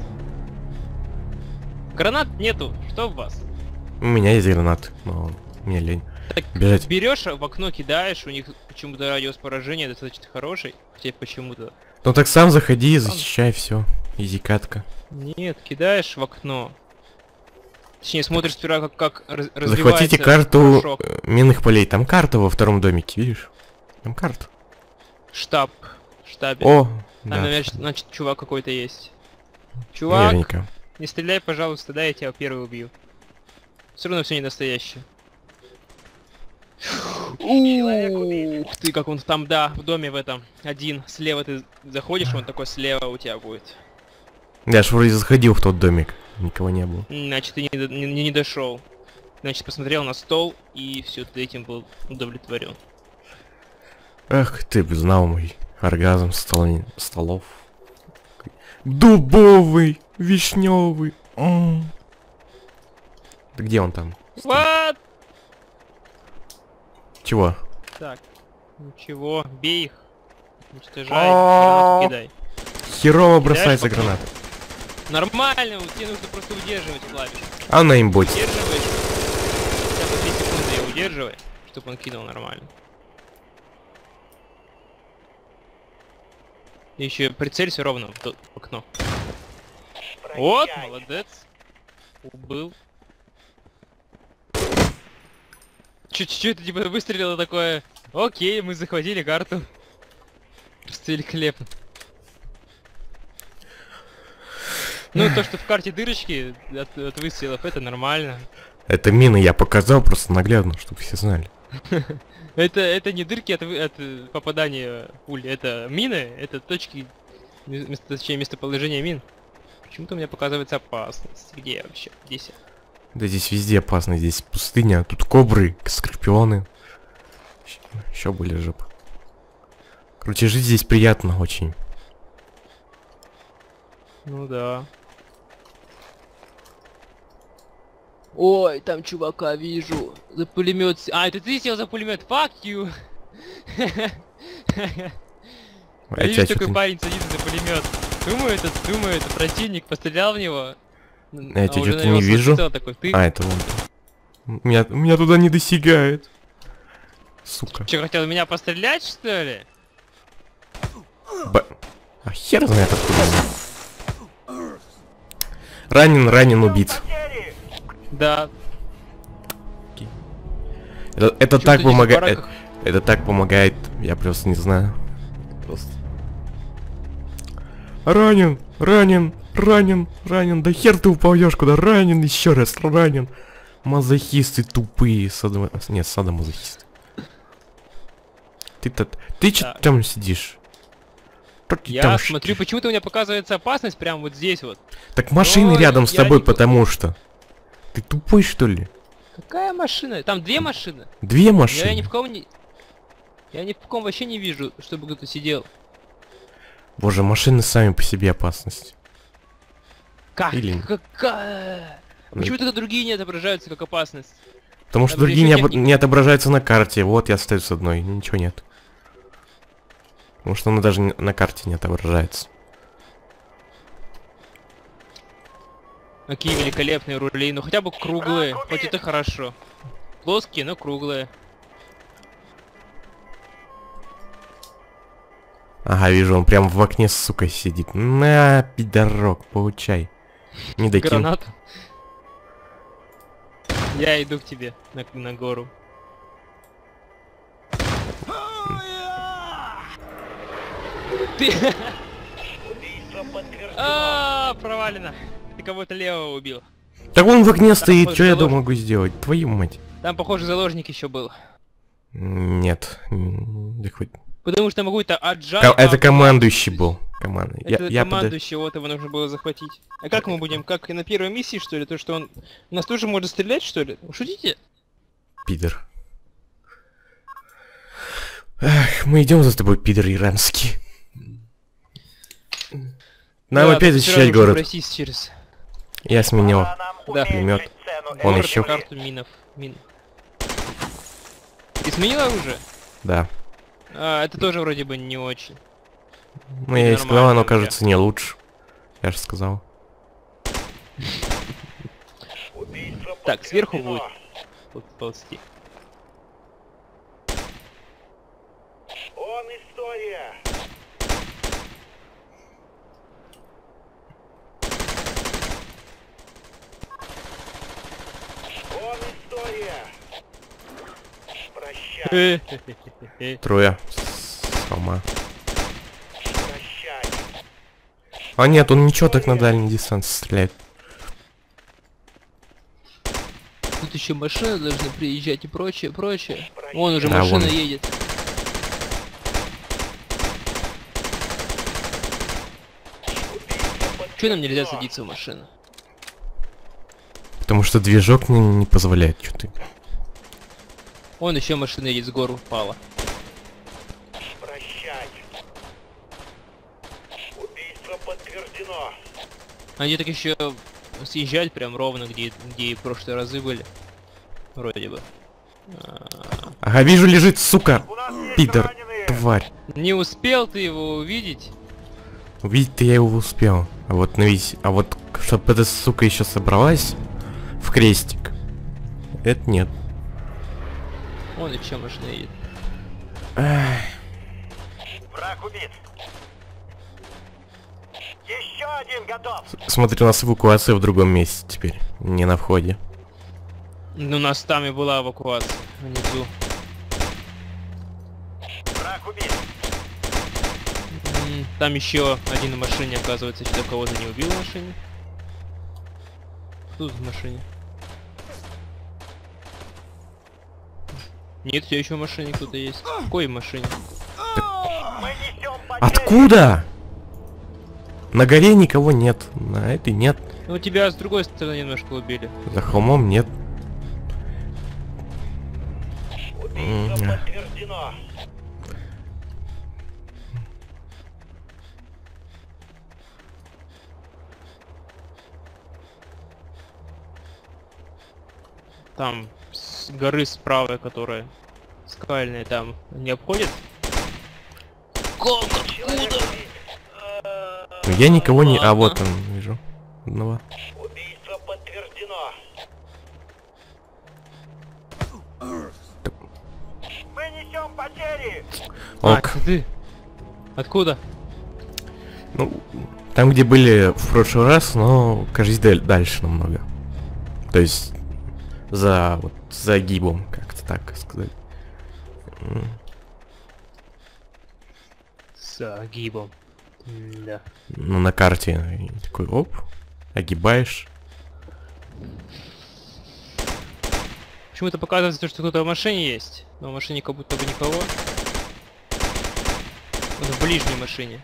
[SPEAKER 1] Гранат нету. Что в вас?
[SPEAKER 2] У меня есть гранат, но мне лень.
[SPEAKER 1] Так,
[SPEAKER 2] Бежать.
[SPEAKER 1] берешь, в окно кидаешь, у них почему-то радиус поражения достаточно хороший. Хотя почему-то.
[SPEAKER 2] Ну так сам заходи, защищай, все. Изи катка.
[SPEAKER 1] Нет, кидаешь в окно. Точнее, смотришь сперва, как, как раз-
[SPEAKER 2] Захватите
[SPEAKER 1] развивается
[SPEAKER 2] карту
[SPEAKER 1] порошок.
[SPEAKER 2] э, минных полей. Там карта во втором домике, видишь? Там карта.
[SPEAKER 1] Штаб. Штабе.
[SPEAKER 2] О,
[SPEAKER 1] Там,
[SPEAKER 2] да,
[SPEAKER 1] значит, значит, чувак какой-то есть. Чувак,
[SPEAKER 2] наверняка.
[SPEAKER 1] не стреляй, пожалуйста, да, я тебя первый убью. Все равно все не настоящее.
[SPEAKER 3] Человек убит.
[SPEAKER 1] Ух ты, как он там, да, в доме в этом. Один. Слева ты заходишь, он такой слева у тебя будет.
[SPEAKER 2] Я ж вроде заходил в тот домик. Никого не было.
[SPEAKER 1] Значит, ты не, до- не, не дошел. Значит, посмотрел на стол и все, ты этим был удовлетворен.
[SPEAKER 2] Эх, ты бы знал мой оргазм стол... столов. Дубовый, вишневый. М. Да где он там?
[SPEAKER 1] Вот!
[SPEAKER 2] Чего?
[SPEAKER 1] Так, ничего, бей их. Уничтожай,
[SPEAKER 2] А.
[SPEAKER 1] гранату кидай.
[SPEAKER 2] Херово бросается граната.
[SPEAKER 1] Нормально, вот тебе нужно просто удерживать клавишу.
[SPEAKER 2] А на имботе.
[SPEAKER 1] Удерживаешь. Хотя бы три секунды ее удерживай, чтобы он кинул нормально. И еще прицелься ровно в то окно. Вот, молодец. Убыл. Чуть-чуть типа выстрелило такое. Окей, мы захватили карту. Просто великолепно. Ну, то, что в карте дырочки от, от выстрелов, это нормально.
[SPEAKER 2] Это мины я показал просто наглядно, чтобы все знали.
[SPEAKER 1] Это, это не дырки от, вы- от э, попадания пули, это мины, это точки, место, точнее, местоположение мин. Почему-то у меня показывается опасность. Где я вообще? Здесь я.
[SPEAKER 2] Да здесь везде опасно, здесь пустыня, тут кобры, скорпионы. Еще были жопы. Короче, жить здесь приятно очень.
[SPEAKER 1] Ну да. Ой, там чувака вижу. За пулемет. А, это ты сел за пулемет? Fuck you!
[SPEAKER 2] А
[SPEAKER 1] Я
[SPEAKER 2] тебя
[SPEAKER 1] вижу, такой
[SPEAKER 2] чё-то-
[SPEAKER 1] парень садится за пулемет. Думаю, этот, думаю, это противник, пострелял в него.
[SPEAKER 2] Я тебя
[SPEAKER 1] уже
[SPEAKER 2] что-то
[SPEAKER 1] на него
[SPEAKER 2] не вижу.
[SPEAKER 1] смотрел, такой, ты
[SPEAKER 2] А, это вон. Меня, меня туда не достигает. Сука.
[SPEAKER 1] что, хотел меня пострелять, что ли?
[SPEAKER 2] Б... А хер знает откуда. Ранен, ранен, убит.
[SPEAKER 3] Потери!
[SPEAKER 1] Да.
[SPEAKER 2] Это, это
[SPEAKER 1] Чё,
[SPEAKER 2] так
[SPEAKER 1] ты здесь в
[SPEAKER 2] помогает.
[SPEAKER 1] бараках?
[SPEAKER 2] Это, это так помогает. Я просто не знаю. Просто. Ранен, ранен, ранен, ранен. Да хер ты упадешь куда? Ранен, еще раз ранен. Мазохисты тупые. Садома... Нет, садомазохисты. Ты-то... Ты че
[SPEAKER 1] Так.
[SPEAKER 2] там сидишь? Что ты
[SPEAKER 1] Я
[SPEAKER 2] там
[SPEAKER 1] смотрю,
[SPEAKER 2] сидишь?
[SPEAKER 1] почему-то у меня показывается опасность прямо вот здесь вот.
[SPEAKER 2] Так машины
[SPEAKER 1] Ой,
[SPEAKER 2] рядом с
[SPEAKER 1] я
[SPEAKER 2] тобой,
[SPEAKER 1] не-
[SPEAKER 2] потому что. Ты тупой, что ли?
[SPEAKER 1] Какая машина? Там две машины.
[SPEAKER 2] Две
[SPEAKER 1] Но
[SPEAKER 2] машины.
[SPEAKER 1] я ни в ком не... Я ни в ком вообще не вижу, чтобы кто-то сидел.
[SPEAKER 2] Боже, машины сами по себе опасность.
[SPEAKER 1] Как?
[SPEAKER 2] Или-
[SPEAKER 1] Какая?
[SPEAKER 2] Ну,
[SPEAKER 1] Почему тогда другие не отображаются как опасность?
[SPEAKER 2] Потому что
[SPEAKER 1] Там
[SPEAKER 2] другие не,
[SPEAKER 1] еще
[SPEAKER 2] обр-
[SPEAKER 1] техника.
[SPEAKER 2] не отображаются на карте. Вот я стою с одной, ничего нет. Потому что она даже не- на карте не отображается.
[SPEAKER 1] Какие великолепные рули, ну хотя бы круглые, хоть это хорошо. Плоские, но круглые.
[SPEAKER 2] Ага, вижу, он прям в окне, сука, сидит. На, пидорок, получай. Не докинь.
[SPEAKER 1] Гранату. Я иду к тебе на, на гору. Ты...
[SPEAKER 3] Убийство подтверждено.
[SPEAKER 1] А, провалено. Ты кого-то левого убил.
[SPEAKER 2] Так он в окне стоит,
[SPEAKER 1] похоже,
[SPEAKER 2] что я
[SPEAKER 1] заложник.
[SPEAKER 2] дома могу сделать? Твою мать.
[SPEAKER 1] Там, похоже, заложник еще был.
[SPEAKER 2] Нет. м, да хоть-
[SPEAKER 1] Потому что могу это отжать.
[SPEAKER 2] Ко- Это
[SPEAKER 1] а-
[SPEAKER 2] командующий был. Команда.
[SPEAKER 1] Это
[SPEAKER 2] Я, я подо-
[SPEAKER 1] командующий, вот его нужно было захватить. А как мы будем? Как и на первой миссии, что ли? То, что он нас тоже может стрелять, что ли? Вы шутите?
[SPEAKER 2] Пидор. Эх, мы идем за тобой, пидор иранский. Нам
[SPEAKER 1] Да,
[SPEAKER 2] опять
[SPEAKER 1] тут
[SPEAKER 2] защищать
[SPEAKER 1] сразу же
[SPEAKER 2] город.
[SPEAKER 1] просись через
[SPEAKER 2] Я сменил.
[SPEAKER 3] Пора нам
[SPEAKER 1] Да.
[SPEAKER 2] Пулемёт.
[SPEAKER 3] уменьшить цену
[SPEAKER 2] Он
[SPEAKER 3] этой
[SPEAKER 2] еще-
[SPEAKER 3] игры.
[SPEAKER 1] карту минов. Мин. Ты сменила уже?
[SPEAKER 2] Да.
[SPEAKER 1] А, это тоже вроде бы не очень.
[SPEAKER 2] Ну я и
[SPEAKER 1] Нормально
[SPEAKER 2] сказал, оно
[SPEAKER 1] вообще.
[SPEAKER 2] кажется не лучше. Я же сказал.
[SPEAKER 3] Убийство
[SPEAKER 1] Так, сверху
[SPEAKER 3] подтверждено.
[SPEAKER 1] будет. Вот ползти.
[SPEAKER 3] Он история. Он история. Прощай,
[SPEAKER 1] Э,
[SPEAKER 2] Трое. Сама.
[SPEAKER 3] прощай.
[SPEAKER 2] А нет, он ничего так на дальней дистанции стреляет.
[SPEAKER 1] Тут еще машины должны приезжать и прочее, прочее. Вон уже
[SPEAKER 2] Да,
[SPEAKER 1] машина
[SPEAKER 2] вон.
[SPEAKER 1] едет. Че нам нельзя садиться в машину?
[SPEAKER 2] Потому что движок мне не позволяет. Что ты?
[SPEAKER 1] Вон еще машина едет с гор упала.
[SPEAKER 3] Прощай. Убийство подтверждено.
[SPEAKER 1] Они так еще съезжать прям ровно, где, где и в прошлые разы были. Вроде бы. А,
[SPEAKER 2] Ага, вижу, лежит, сука.
[SPEAKER 3] У нас есть
[SPEAKER 2] Пидор.
[SPEAKER 3] раненые.
[SPEAKER 2] Тварь.
[SPEAKER 1] Не успел ты его увидеть?
[SPEAKER 2] Увидеть-то я его успел. А вот навись, а вот чтобы эта сука еще собралась в крестик, это нет.
[SPEAKER 1] Вон и чем машина едет.
[SPEAKER 2] Эх.
[SPEAKER 3] Враг убит. Еще один готов.
[SPEAKER 2] Смотри, у нас эвакуация в другом месте теперь, не на входе.
[SPEAKER 1] Ну, у нас там и была эвакуация внизу.
[SPEAKER 3] Враг убит.
[SPEAKER 1] М, Там еще один на машине, оказывается, что кого-то не убил в машине. Тут в машине. Нет, все еще в машине кто-то есть. В какой машине?
[SPEAKER 3] Мы несем потери.
[SPEAKER 2] Откуда? На горе никого нет, на этой нет.
[SPEAKER 1] Ну, тебя с другой стороны немножко убили.
[SPEAKER 2] За холмом нет.
[SPEAKER 3] Убийство
[SPEAKER 2] М.
[SPEAKER 3] подтверждено.
[SPEAKER 1] Там с горы справа, которая скальная, там не обходит? Как? Откуда?
[SPEAKER 2] Ну, я никого не... А
[SPEAKER 1] Ладно.
[SPEAKER 2] вот он, вижу. Одного.
[SPEAKER 3] Убийство подтверждено. Мы несем потери.
[SPEAKER 1] А,
[SPEAKER 2] Ок.
[SPEAKER 1] это ты? Откуда?
[SPEAKER 2] Ну, там, где были в прошлый раз, но, кажется, даль- дальше намного. То есть, за вот за гибом, как-то так сказать. М.
[SPEAKER 1] С огибом. Да.
[SPEAKER 2] Ну, на карте и такой, оп, огибаешь.
[SPEAKER 1] Почему-то показывается, что кто-то в машине есть, но в машине как будто бы никого. Он в ближней машине.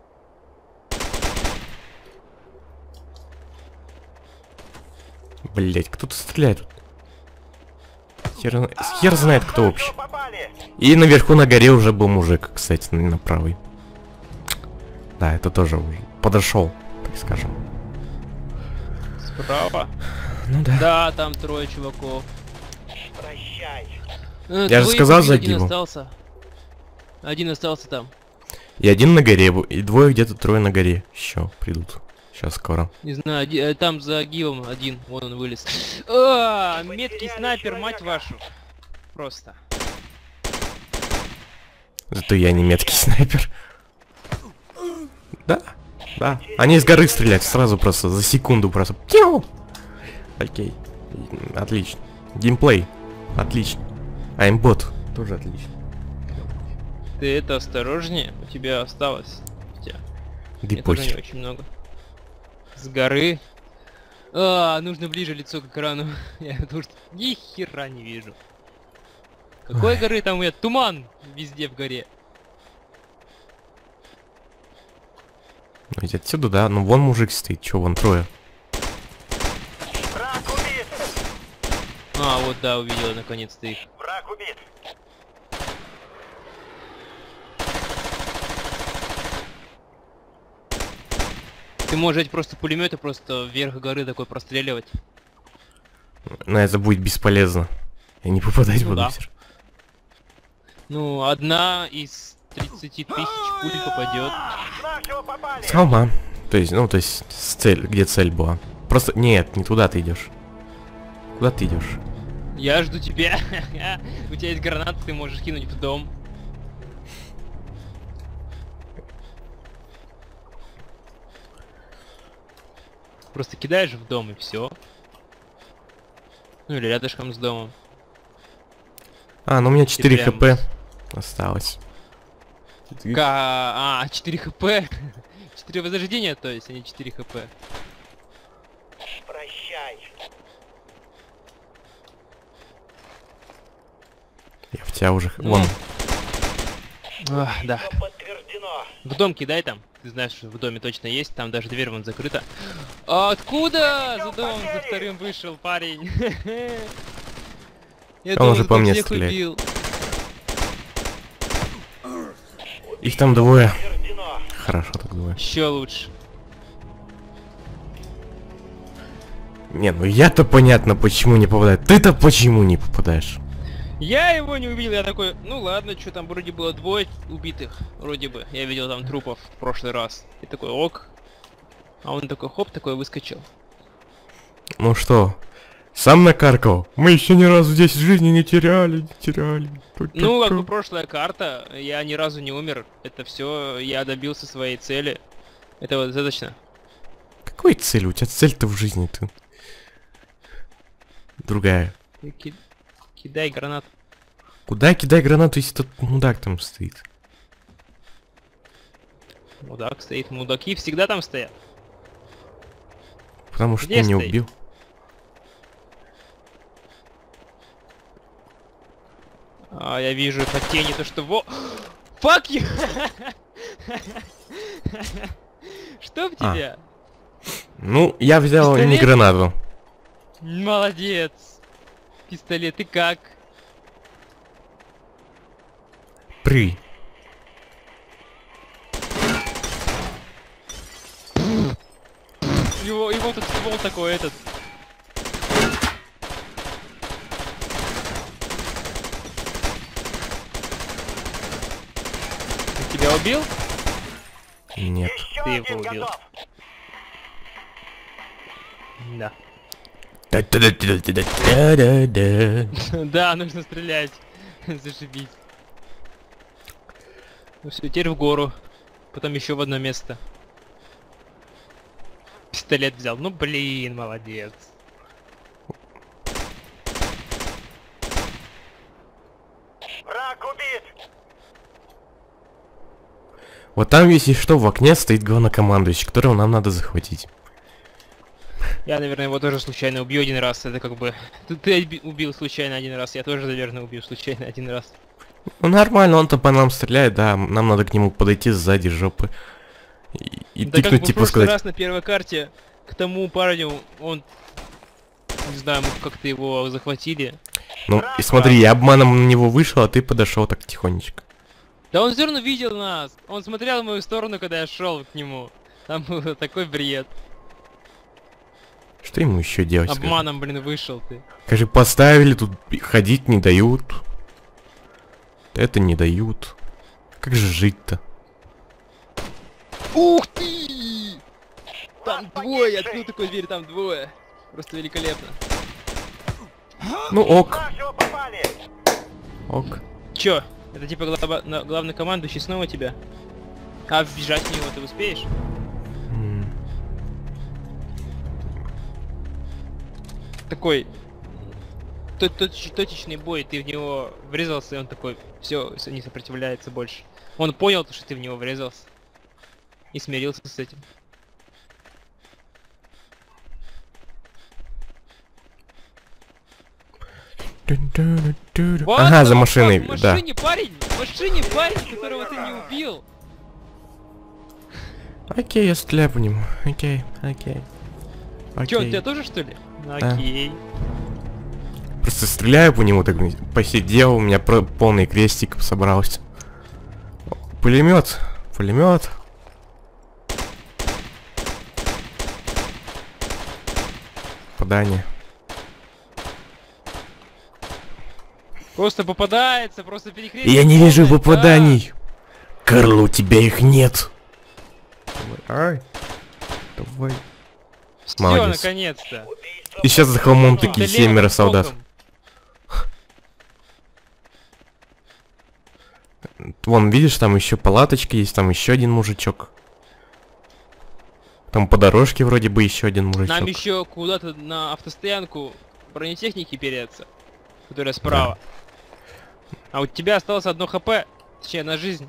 [SPEAKER 2] Блять, кто-то стреляет. Хер, зна- хер знает, кто вообще.
[SPEAKER 3] Хорошо попали.
[SPEAKER 2] И наверху на горе уже был мужик, кстати, на, на правой. Да, это тоже уже подошел, так скажем.
[SPEAKER 1] Справа.
[SPEAKER 2] Ну да.
[SPEAKER 1] Да, там трое чуваков.
[SPEAKER 3] Прощай.
[SPEAKER 1] Э,
[SPEAKER 2] Я же
[SPEAKER 1] двоих
[SPEAKER 2] сказал,
[SPEAKER 1] убили,
[SPEAKER 2] за
[SPEAKER 1] один
[SPEAKER 2] огибом.
[SPEAKER 1] остался. Один остался там.
[SPEAKER 2] И один на горе, бу- и двое где-то, трое на горе. Еще придут. Сейчас скоро.
[SPEAKER 1] Не знаю, оди- э, там за огибом один. Вон он вылез. А, меткий снайпер, мать вашу. Просто.
[SPEAKER 2] Зато я не меткий снайпер. Да, да. Они с горы стреляют сразу просто, за секунду просто. Тиу! Окей. Отлично. Геймплей. Отлично. Аймбот. Тоже отлично.
[SPEAKER 1] Ты это осторожнее, у тебя осталось. У тебя.
[SPEAKER 2] Да и
[SPEAKER 1] Мне тоже не
[SPEAKER 2] похер.
[SPEAKER 1] очень много. С горы. А, нужно ближе лицо к экрану. Я потому что ни хера не вижу. Какой
[SPEAKER 2] Ой.
[SPEAKER 1] горы там нет? Туман везде в горе.
[SPEAKER 2] Ну, ведь отсюда, да. Ну, вон мужик стоит. Чё, вон трое.
[SPEAKER 3] Враг убит.
[SPEAKER 1] А, вот да, увидел наконец-то их.
[SPEAKER 3] Враг убит.
[SPEAKER 1] Ты можешь просто пулеметы просто вверх горы такой простреливать.
[SPEAKER 2] Но это будет бесполезно. Я не попадать
[SPEAKER 1] Ну
[SPEAKER 2] буду
[SPEAKER 1] да.
[SPEAKER 2] всё равно.
[SPEAKER 1] Ну, одна из тридцати тысяч пуль попадет.
[SPEAKER 3] С нашего попали.
[SPEAKER 2] Салма. То есть, ну, то есть, с цель, где цель была. Просто, нет, не туда ты идешь. Куда ты идешь?
[SPEAKER 1] Я жду тебя. У тебя есть граната, ты можешь кинуть в дом. Просто кидаешь в дом и все. Ну или рядышком с домом.
[SPEAKER 2] А, ну у меня четыре
[SPEAKER 1] прям-
[SPEAKER 2] хп осталось.
[SPEAKER 1] Ка- А, четыре хп. четыре возрождения, то есть, а не четыре хп.
[SPEAKER 3] Прощай.
[SPEAKER 2] Я в тебя уже... х-
[SPEAKER 1] Ну.
[SPEAKER 2] Вон.
[SPEAKER 1] Ах, да.
[SPEAKER 3] Убийство подтверждено.
[SPEAKER 1] В дом кидай там. Ты знаешь, что в доме точно есть, там даже дверь вон закрыта. А откуда? За домом за вторым вышел парень. Я
[SPEAKER 2] Он
[SPEAKER 1] думал,
[SPEAKER 2] уже
[SPEAKER 1] ты
[SPEAKER 2] по
[SPEAKER 1] там
[SPEAKER 2] мне
[SPEAKER 1] всех
[SPEAKER 2] стреляет.
[SPEAKER 1] убил.
[SPEAKER 2] Их там двое.
[SPEAKER 3] Подтверждено.
[SPEAKER 2] Хорошо, так двое.
[SPEAKER 1] Еще лучше.
[SPEAKER 2] Не, ну я-то понятно, почему не попадаю. Ты-то почему не попадаешь?
[SPEAKER 1] Я его не увидел, я такой, ну ладно, что там вроде было двое убитых, вроде бы. Я видел там трупов в прошлый раз. И такой, ок. А он такой, хоп, такой выскочил.
[SPEAKER 2] Ну что, сам накаркал? Мы еще ни разу здесь жизни не теряли, не теряли.
[SPEAKER 1] Ну, как бы прошлая карта, я ни разу не умер. Это все, я добился своей цели. Это вот достаточно.
[SPEAKER 2] Какой цель? У тебя цель-то в жизни, ты. Другая.
[SPEAKER 1] Ки- Кидай гранат.
[SPEAKER 2] Куда кидай гранату, если тот мудак там стоит?
[SPEAKER 1] Мудак стоит. Мудаки всегда там стоят.
[SPEAKER 2] Потому что
[SPEAKER 1] Где
[SPEAKER 2] ты не
[SPEAKER 1] стоит?
[SPEAKER 2] убил.
[SPEAKER 1] А, я вижу по тени то, что во... Fuck you! Что в
[SPEAKER 2] А.
[SPEAKER 1] тебя?
[SPEAKER 2] Ну, я взял не
[SPEAKER 1] Пистолет?
[SPEAKER 2] гранату.
[SPEAKER 1] Молодец. Пистолет, и как?
[SPEAKER 2] При.
[SPEAKER 1] Его, его тут ствол такой, этот. Он тебя убил?
[SPEAKER 2] Нет.
[SPEAKER 3] Еще
[SPEAKER 1] Ты
[SPEAKER 3] один
[SPEAKER 1] его убил.
[SPEAKER 3] готов.
[SPEAKER 1] Да.
[SPEAKER 2] Да-да-да-да-да-да.
[SPEAKER 1] Да, нужно стрелять. Зашибись. Ну все, теперь в гору. Потом еще в одно место. Пистолет взял. Ну блин, молодец.
[SPEAKER 3] Враг убит.
[SPEAKER 2] Вот там, если что, в окне стоит главнокомандующий, которого нам надо захватить.
[SPEAKER 1] Я, наверное, его тоже случайно убью один раз. Это как бы... Ты, ты убил случайно один раз, я тоже, наверное, убью случайно один раз.
[SPEAKER 2] Ну нормально, он-то по нам стреляет, да, нам надо к нему подойти сзади жопы. И, и
[SPEAKER 1] Да как
[SPEAKER 2] тыкнуть,
[SPEAKER 1] бы в
[SPEAKER 2] типа
[SPEAKER 1] прошлый
[SPEAKER 2] сказать.
[SPEAKER 1] раз на первой карте к тому парню, он... Не знаю, мы как-то его захватили.
[SPEAKER 2] Ну, и смотри, я обманом на него вышел, а ты подошел так тихонечко.
[SPEAKER 1] Да он все равно видел нас. Он смотрел в мою сторону, когда я шел к нему. Там был такой бред.
[SPEAKER 2] Что ему еще делать? скажи?
[SPEAKER 1] Обманом, блин, вышел ты.
[SPEAKER 2] Скажи, поставили, тут ходить не дают. Это не дают. Как же жить-то?
[SPEAKER 1] Ух ты! Там двое, открыл такой дверь, там двое. Просто великолепно.
[SPEAKER 2] Ну ок,
[SPEAKER 3] Нашего попали.
[SPEAKER 2] ок.
[SPEAKER 1] Чё? Это типа глава- на- главный командующий снова тебя? А вбежать в него ты успеешь?
[SPEAKER 2] М,
[SPEAKER 1] Такой... Тот, точ- точечный бой, ты в него врезался, и он такой, все, не сопротивляется больше. Он понял, что ты в него врезался. И смирился с этим.
[SPEAKER 2] ту-ду-ду-ду-ду.
[SPEAKER 1] What
[SPEAKER 2] Ага,
[SPEAKER 1] the
[SPEAKER 2] за
[SPEAKER 1] fuck?
[SPEAKER 2] машиной,
[SPEAKER 1] В
[SPEAKER 2] да.
[SPEAKER 1] машине парень! В машине парень, которого ты не убил!
[SPEAKER 2] Окей, я стреляю по нему. Окей, окей.
[SPEAKER 1] Чё,
[SPEAKER 2] Окей.
[SPEAKER 1] ты тоже что ли? Окей.
[SPEAKER 2] Просто стреляю по нему, так посидел, у меня про- полный крестик собрался. Пулемет, пулемет. Попадание.
[SPEAKER 1] Просто попадается, просто перекрестие.
[SPEAKER 2] Я не вижу
[SPEAKER 1] полное,
[SPEAKER 2] попаданий. Карл, у тебя их нет. Давай. Ай. Давай.
[SPEAKER 1] Да. Всё,
[SPEAKER 2] Молодец.
[SPEAKER 1] наконец-то.
[SPEAKER 2] И сейчас за холмом
[SPEAKER 1] Да
[SPEAKER 2] такие
[SPEAKER 1] левым
[SPEAKER 2] семеро солдат.
[SPEAKER 1] боком.
[SPEAKER 2] Вон, видишь, там еще палаточка есть, там еще один мужичок. Там по дорожке вроде бы еще один мужичок.
[SPEAKER 1] Нам еще куда-то на автостоянку бронетехники переться, которая справа. А у тебя осталось одно хп, точнее на жизнь.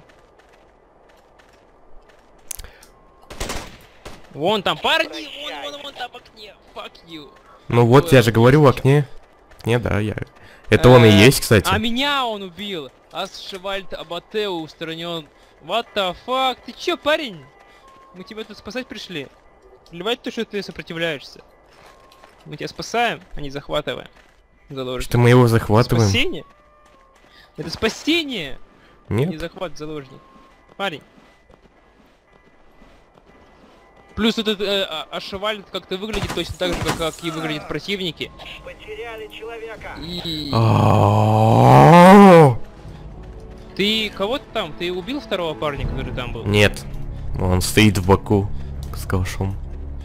[SPEAKER 1] Вон там парни, вон, вон, вон там в окне. Fuck you.
[SPEAKER 2] Ну вот, я же говорю, в окне. Не, да, я... Это он и
[SPEAKER 1] Э,
[SPEAKER 2] есть, кстати.
[SPEAKER 1] А меня он убил. Асшевальд Абатеу устранен. What the fuck? Ты чё, парень? Мы тебя тут спасать пришли. Плевать то, что ты сопротивляешься. Мы тебя спасаем, а не захватываем. Заложник.
[SPEAKER 2] Что мы его захватываем?
[SPEAKER 1] Спасение? Это спасение! Не
[SPEAKER 2] Нет?
[SPEAKER 1] захват заложник. Парень. Плюс этот э, Ашеваль как-то выглядит точно так же, как, как и выглядят противники.
[SPEAKER 3] Потеряли человека.
[SPEAKER 1] И...
[SPEAKER 2] А-а-а!
[SPEAKER 1] Ты кого-то там? Ты убил второго парня, который там был?
[SPEAKER 2] Нет. Он стоит в боку с калашом.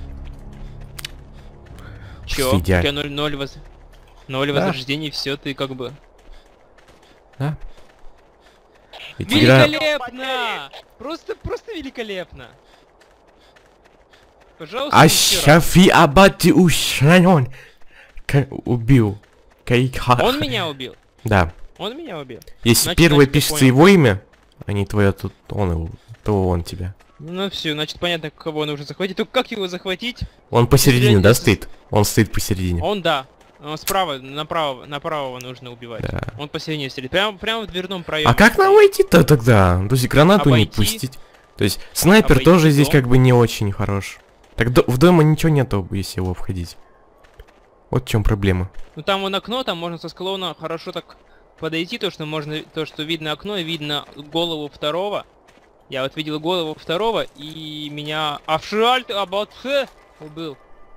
[SPEAKER 1] Чё? У тебя ноль ноль воз... ноль
[SPEAKER 2] Да.
[SPEAKER 1] возрождений, все, ты как бы...
[SPEAKER 2] Да? Ведь игра...
[SPEAKER 1] Великолепно! Просто, просто великолепно! Пожалуйста, еще раз.
[SPEAKER 2] Ашафи Абати Ушанон убил. Кайха.
[SPEAKER 1] Он меня убил.
[SPEAKER 2] Да.
[SPEAKER 1] Он меня убил.
[SPEAKER 2] Если
[SPEAKER 1] Значит,
[SPEAKER 2] первое
[SPEAKER 1] значит, я
[SPEAKER 2] пишется
[SPEAKER 1] понял.
[SPEAKER 2] его имя, а не твое, тут он его, то он тебя.
[SPEAKER 1] Ну все, значит понятно, кого нужно захватить. Только как его захватить?
[SPEAKER 2] Он посередине, да,
[SPEAKER 1] Если-
[SPEAKER 2] стоит? Он стоит посередине.
[SPEAKER 1] Он да. Он справа, направо, направо нужно убивать.
[SPEAKER 2] Да.
[SPEAKER 1] Он посередине сидит. Прям, прямо в дверном проеме.
[SPEAKER 2] А как нам войти-то тогда? То есть гранату не
[SPEAKER 1] Обойти.
[SPEAKER 2] пустить. То есть снайпер
[SPEAKER 1] Обойти
[SPEAKER 2] тоже здесь
[SPEAKER 1] дом.
[SPEAKER 2] как бы не очень хорош. Так до- в дома ничего нету, если его входить. Вот в чем проблема.
[SPEAKER 1] Ну там вон окно, там можно со склона хорошо так подойти, то что можно, то что видно окно, и видно голову второго. Я вот видел голову второго, и меня Афшальт Абатсе убил.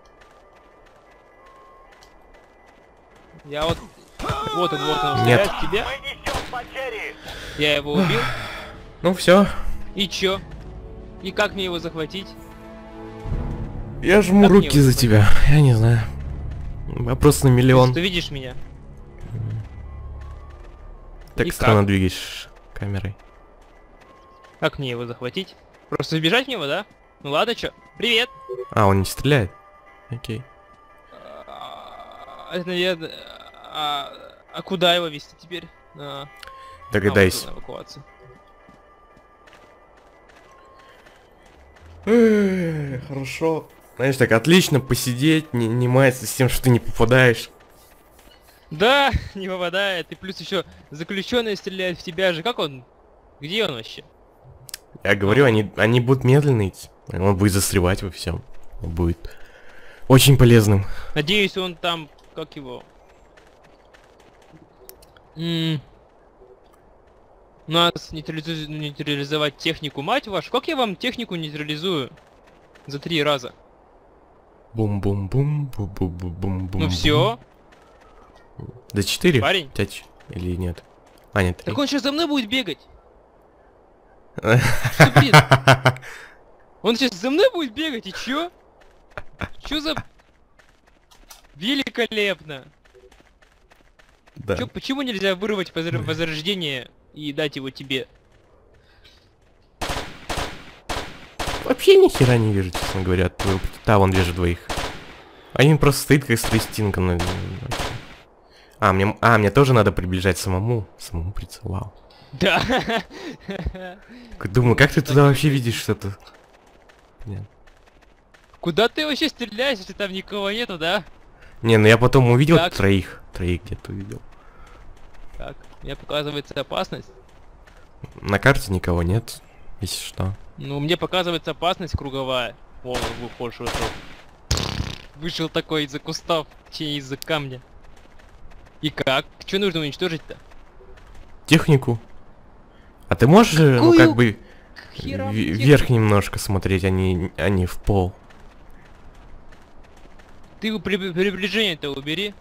[SPEAKER 1] Я вот... Вот он, вот он,
[SPEAKER 2] Нет.
[SPEAKER 1] стреляет в тебя.
[SPEAKER 3] Мы несем потери.
[SPEAKER 1] Я его убил.
[SPEAKER 2] Ну все.
[SPEAKER 1] И чё? И как мне его захватить?
[SPEAKER 2] Я жму
[SPEAKER 1] Как
[SPEAKER 2] руки
[SPEAKER 1] мне
[SPEAKER 2] за
[SPEAKER 1] его
[SPEAKER 2] тебя. Я не знаю. Вопрос на
[SPEAKER 1] Если
[SPEAKER 2] миллион.
[SPEAKER 1] ты видишь меня?
[SPEAKER 2] Так
[SPEAKER 1] и
[SPEAKER 2] странно
[SPEAKER 1] как?
[SPEAKER 2] двигаешь камерой.
[SPEAKER 1] Как мне его захватить? Просто сбежать в него, да? Ну ладно, чё? Привет!
[SPEAKER 2] А, он не стреляет? Окей.
[SPEAKER 1] А, Это, наверное... А, а куда его вести теперь? А,
[SPEAKER 2] Догадайся.
[SPEAKER 1] а, вот тут на эвакуацию.
[SPEAKER 2] Эх, хорошо. Знаешь, так отлично посидеть, не, не маяться с тем, что ты не попадаешь.
[SPEAKER 1] Да, не попадает. И плюс еще заключенный стреляет в тебя же. Как он? Где он вообще?
[SPEAKER 2] Я говорю, они, они будут медленно идти. Он будет застревать во всем. Он будет очень полезным.
[SPEAKER 1] Надеюсь, он там... Как его? М, Нас нейтрализу- нейтрализовать технику, мать вашу. Как я вам технику нейтрализую? За три раза.
[SPEAKER 2] Бум-бум-бум, бум-бум-бум-бум.
[SPEAKER 1] Ну все.
[SPEAKER 2] До четыре?
[SPEAKER 1] Парень.
[SPEAKER 2] Пять? Или нет? А, нет, три.
[SPEAKER 1] Так он сейчас за мной будет бегать. Что, блин? Он сейчас за мной будет бегать, и чё? Чё за... Великолепно.
[SPEAKER 2] Да.
[SPEAKER 1] Чё, почему нельзя вырвать возр- возрождение и дать его тебе?
[SPEAKER 2] Вообще ни хера не вижу, честно говоря, от твоего... Да, вон вижу двоих. Один просто стоит как стрестинка на... А, мне... а, мне тоже надо приближать самому. Самому прицел, вау.
[SPEAKER 1] Да.
[SPEAKER 2] Думаю, как ты туда вообще видишь что-то? Нет.
[SPEAKER 1] Куда ты вообще стреляешь, если там никого нету, да?
[SPEAKER 2] Не, ну я потом увидел
[SPEAKER 1] Так.
[SPEAKER 2] троих. Троих где-то увидел.
[SPEAKER 1] Так, мне показывается опасность.
[SPEAKER 2] На карте никого нет, если что.
[SPEAKER 1] Ну, мне показывается опасность круговая. Вон он выходит, вышел. Вышел такой из-за кустов, точнее из-за камня. И как? Что нужно уничтожить-то?
[SPEAKER 2] Технику. А ты можешь, э, ну
[SPEAKER 1] Какую
[SPEAKER 2] как бы,
[SPEAKER 1] Хера
[SPEAKER 2] в-
[SPEAKER 1] технику?
[SPEAKER 2] вверх немножко смотреть, а не, а не в пол?
[SPEAKER 1] Ты при- приближение-то убери.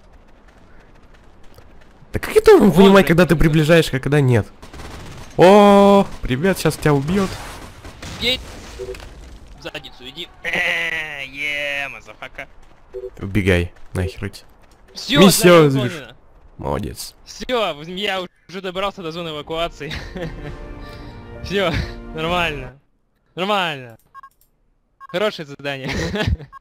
[SPEAKER 2] Да как я должен
[SPEAKER 1] Вон,
[SPEAKER 2] понимать,
[SPEAKER 1] блядь,
[SPEAKER 2] когда ты
[SPEAKER 1] техника.
[SPEAKER 2] приближаешься, а когда нет? О, привет, сейчас тебя убьет.
[SPEAKER 1] Едь! В задницу иди. Еее, мазафака.
[SPEAKER 2] Убегай, нахер идти.
[SPEAKER 1] Все,
[SPEAKER 2] Миссия
[SPEAKER 1] выполнено.
[SPEAKER 2] Молодец.
[SPEAKER 1] Все, я уже добрался до зоны эвакуации. Все, нормально. Нормально. Хорошее задание.